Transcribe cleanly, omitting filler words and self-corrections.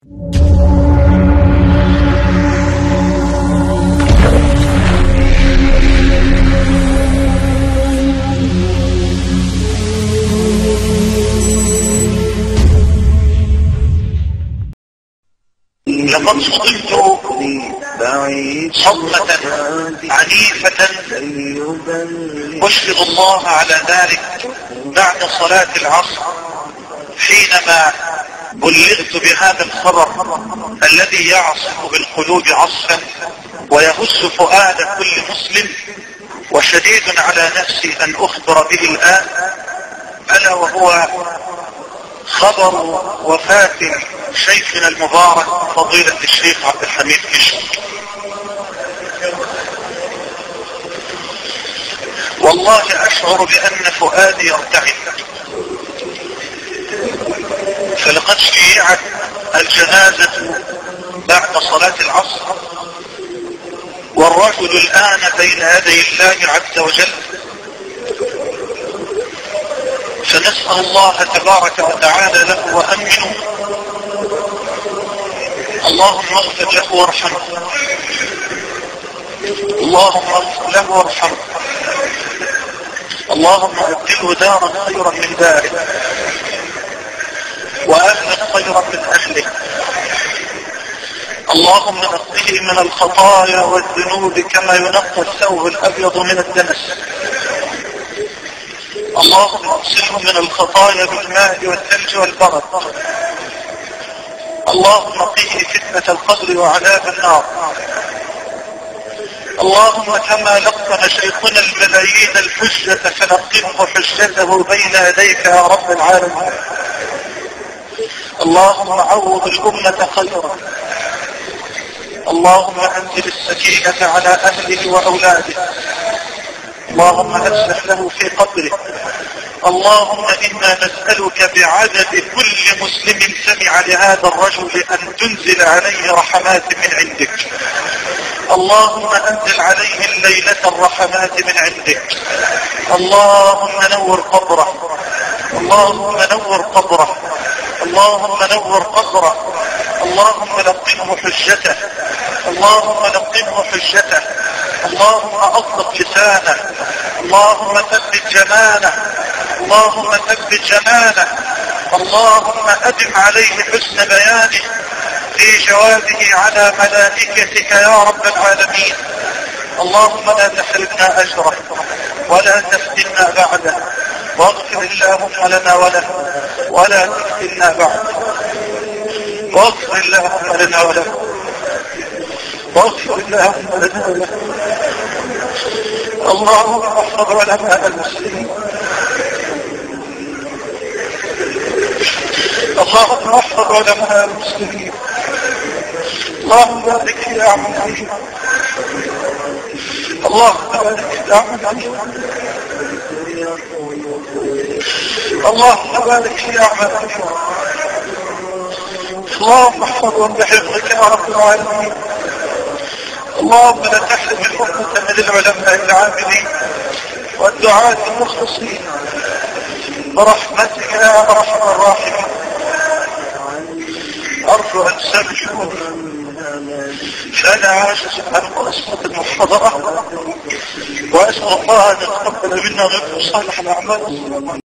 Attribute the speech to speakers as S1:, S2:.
S1: لقد صدمت صدمة عنيفة أشهد الله على ذلك بعد صلاة العصر، حينما بلغت بهذا الخبر الذي يعصف بالقلوب عصفا ويهز فؤاد كل مسلم، وشديد على نفسي أن أخبر به الآن، ألا وهو خبر وفاة شيخنا المبارك فضيلة الشيخ عبد الحميد كشك. والله أشعر بأن فؤادي يرتعد، فلقد شيعت الجنازة بعد صلاة العصر، والرجل الآن بين يدي الله عز وجل، فنسأل الله تبارك وتعالى له وأمنه. اللهم اغفر له وارحمه، اللهم اغفر له وارحمه، اللهم ابدله دارا خيرا من داره، وأهلا خيرا من أهله. اللهم نقه من الخطايا والذنوب كما ينقى الثوب الأبيض من الدنس. اللهم اغسله من الخطايا بالماء والثلج والبرد. اللهم قه فتنة القبر وعذاب النار. اللهم كما لقن شيخنا الملايين الحجة فلقنه حجته بين يديك يا رب العالمين. اللهم عوض الأمة خيرا. اللهم أنزل السكينة على أهله وأولاده. اللهم أصلح له في قبره. اللهم إنا نسألك بعدد كل مسلم سمع لهذا الرجل أن تنزل عليه رحمات من عندك. اللهم أنزل عليه الليلة الرحمات من عندك. اللهم نور قبره، اللهم نور قبره، اللهم نور قبره. اللهم لقنه حجته، اللهم لقنه حجته. اللهم أطلق لسانه، اللهم ثبت جماله، اللهم ثبت جماله. اللهم أدم عليه حسن بيانه في جوابه على ملائكتك يا رب العالمين. اللهم لا تحرمنا أجره ولا تفتنا بعده، واغفر اللهم لنا وله ولا تفتنا بعده، واغفر اللهم لنا وله، واغفر اللهم لنا وله. اللهم احفظ علماء المسلمين، اللهم احفظ علماء المسلمين. اللهم بارك في أعمالهم، اللهم بارك في أعمالهم، اللهم بارك في أعمالهم. اللهم احفظهم بحفظك يا رب العالمين. اللهم لا تحرم الأمة من العلماء العاملين والدعاة المخلصين برحمتك يا أرحم الراحمين. أرجو أن تسامحوني فأنا عاجز عن قصة المحاضرة، وأسأل الله أن يتقبل منا غير صالح الأعمال.